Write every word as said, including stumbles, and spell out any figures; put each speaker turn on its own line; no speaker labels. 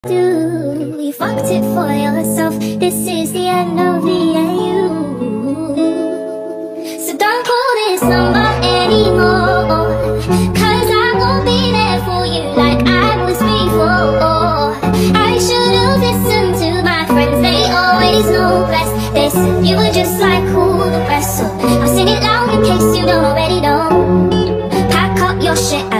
Do you fucked it for yourself? This is the end of the A U. So don't call this number anymore, cause I won't be there for you like I was before. I should've listened to my friends, they always know best. They said you were just like all the rest, so I'll sing it loud in case you don't already know. Pack up your shit